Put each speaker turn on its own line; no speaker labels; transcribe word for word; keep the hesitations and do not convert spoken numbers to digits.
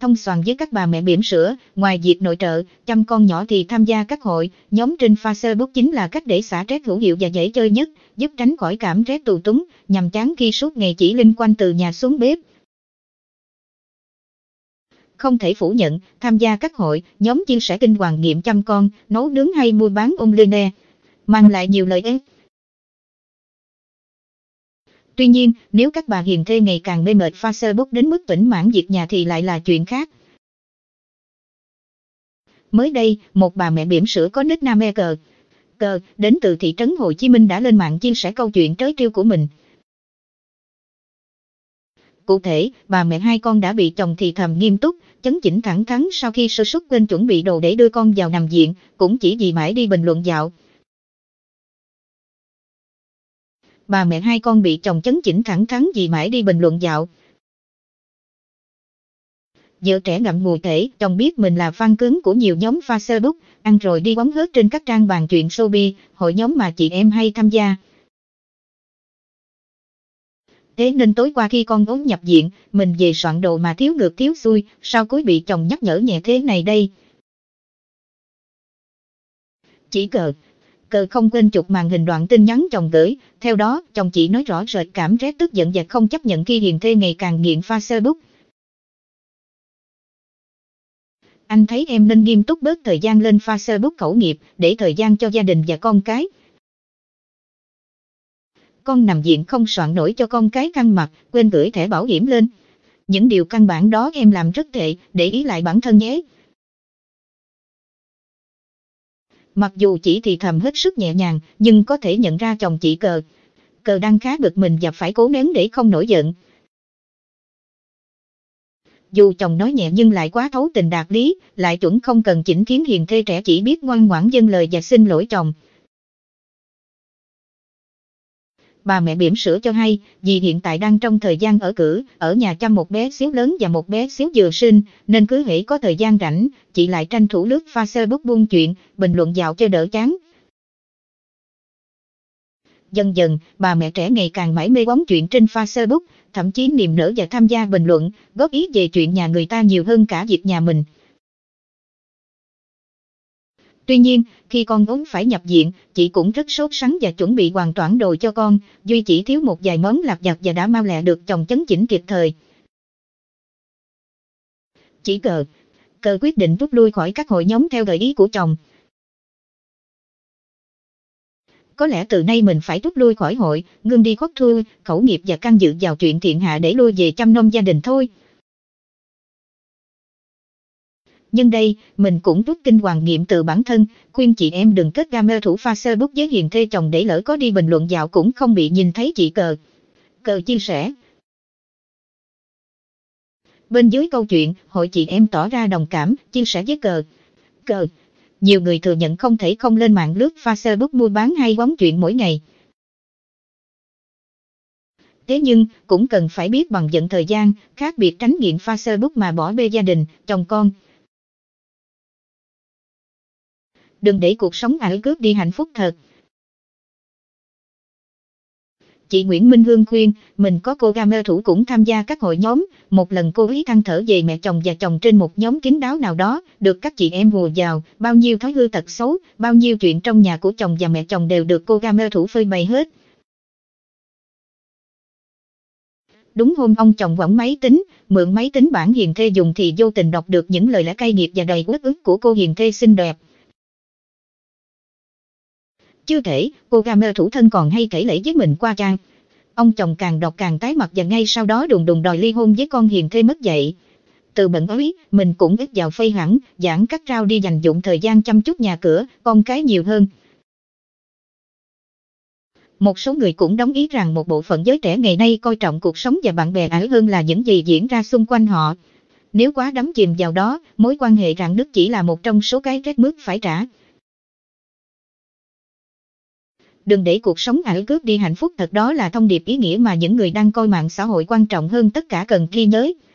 thông xoàn với các bà mẹ bỉm sữa, ngoài việc nội trợ, chăm con nhỏ thì tham gia các hội, nhóm trên Facebook chính là cách để xả stress hữu hiệu và dễ chơi nhất, giúp tránh khỏi cảm stress tù túng, nhàm chán khi suốt ngày chỉ linh quanh từ nhà xuống bếp. Không thể phủ nhận, tham gia các hội, nhóm chia sẻ kinh nghiệm chăm con, nấu nướng hay mua bán online, mang lại nhiều lợi ích. Tuy nhiên, nếu các bà hiền thê ngày càng mê mệt Facebook đến mức tĩnh mãn việc nhà thì lại là chuyện khác. Mới đây, một bà mẹ bỉm sữa có nickname cờ, cờ, đến từ thị trấn Hồ Chí Minh đã lên mạng chia sẻ câu chuyện trớ trêu của mình. Cụ thể, bà mẹ hai con đã bị chồng thì thầm nghiêm túc, chấn chỉnh thẳng thắn sau khi sơ suất quên chuẩn bị đồ để đưa con vào nằm viện, cũng chỉ vì mãi đi bình luận dạo. Bà mẹ hai con bị chồng chấn chỉnh thẳng thắn vì mãi đi bình luận dạo. Vợ trẻ ngậm ngùi kể, chồng biết mình là fan cứng của nhiều nhóm Facebook, ăn rồi đi quấn hớt trên các trang bàn chuyện showbiz, hội nhóm mà chị em hay tham gia. Thế nên tối qua khi con ốm nhập viện, mình về soạn đồ mà thiếu ngược thiếu xuôi, sau cuối bị chồng nhắc nhở nhẹ thế này đây. Chỉ cờ, cờ không quên chụp màn hình đoạn tin nhắn chồng gửi, theo đó chồng chị nói rõ rệt cảm rét tức giận và không chấp nhận khi hiền thê ngày càng nghiện Facebook. Anh thấy em nên nghiêm túc bớt thời gian lên Facebook khẩu nghiệp, để thời gian cho gia đình và con cái. Con nằm viện không soạn nổi cho con cái căng mặt, quên gửi thẻ bảo hiểm lên. Những điều căn bản đó em làm rất tệ, để ý lại bản thân nhé. Mặc dù chỉ thì thầm hết sức nhẹ nhàng, nhưng có thể nhận ra chồng chị cờ, cờ đang khá bực mình và phải cố nén để không nổi giận. Dù chồng nói nhẹ nhưng lại quá thấu tình đạt lý, lại chuẩn không cần chỉnh khiến hiền thê trẻ chỉ biết ngoan ngoãn dâng lời và xin lỗi chồng. Bà mẹ bỉm sữa cho hay, vì hiện tại đang trong thời gian ở cữ, ở nhà chăm một bé xíu lớn và một bé xíu vừa sinh, nên cứ hễ có thời gian rảnh, chị lại tranh thủ lướt Facebook buôn chuyện, bình luận dạo cho đỡ chán. Dần dần, bà mẹ trẻ ngày càng mải mê bóng chuyện trên Facebook, thậm chí niềm nở và tham gia bình luận, góp ý về chuyện nhà người ta nhiều hơn cả việc nhà mình. Tuy nhiên, khi con ốm phải nhập viện, chị cũng rất sốt sắng và chuẩn bị hoàn toàn đồ cho con, duy chỉ thiếu một vài món lặt vặt và đã mau lẹ được chồng chấn chỉnh kịp thời. Chỉ cờ, cờ quyết định rút lui khỏi các hội nhóm theo gợi ý của chồng. Có lẽ từ nay mình phải rút lui khỏi hội, ngưng đi khuất thui, khẩu nghiệp và can dự vào chuyện thiện hạ để lui về chăm nom gia đình thôi. Nhân đây, mình cũng rút kinh nghiệm từ bản thân, khuyên chị em đừng kết game thủ Facebook với hiền thê chồng để lỡ có đi bình luận dạo cũng không bị nhìn thấy chị cờ. Cờ chia sẻ. Bên dưới câu chuyện, hội chị em tỏ ra đồng cảm, chia sẻ với cờ. Cờ. Nhiều người thừa nhận không thể không lên mạng lướt Facebook mua bán hay bóng chuyện mỗi ngày. Thế nhưng, cũng cần phải biết bằng vận thời gian, khác biệt tránh nghiện Facebook mà bỏ bê gia đình, chồng con. Đừng để cuộc sống ảo cướp đi hạnh phúc thật. Chị Nguyễn Minh Hương khuyên, mình có cô gamer thủ cũng tham gia các hội nhóm, một lần cô ý than thở về mẹ chồng và chồng trên một nhóm kín đáo nào đó, được các chị em hùa vào, bao nhiêu thói hư tật xấu, bao nhiêu chuyện trong nhà của chồng và mẹ chồng đều được cô gamer thủ phơi bày hết. Đúng hôm ông chồng quẳng máy tính, mượn máy tính bản hiền thê dùng thì vô tình đọc được những lời lẽ cay nghiệt và đầy uất ức của cô hiền thê xinh đẹp. Chưa kể, cô gamer thủ thân còn hay kể lể với mình qua trang. Ông chồng càng đọc càng tái mặt và ngay sau đó đùng đùng đòi ly hôn với con hiền thê mất dạy. Từ bận ấy, mình cũng ít vào phây hẳn, giãn cắt rau đi dành dụm thời gian chăm chút nhà cửa, con cái nhiều hơn. Một số người cũng đồng ý rằng một bộ phận giới trẻ ngày nay coi trọng cuộc sống và bạn bè ảo hơn là những gì diễn ra xung quanh họ. Nếu quá đắm chìm vào đó, mối quan hệ rạn nứt chỉ là một trong số cái rét mướt phải trả. Đừng để cuộc sống ảo cướp đi hạnh phúc thật, đó là thông điệp ý nghĩa mà những người đang coi mạng xã hội quan trọng hơn tất cả cần ghi nhớ.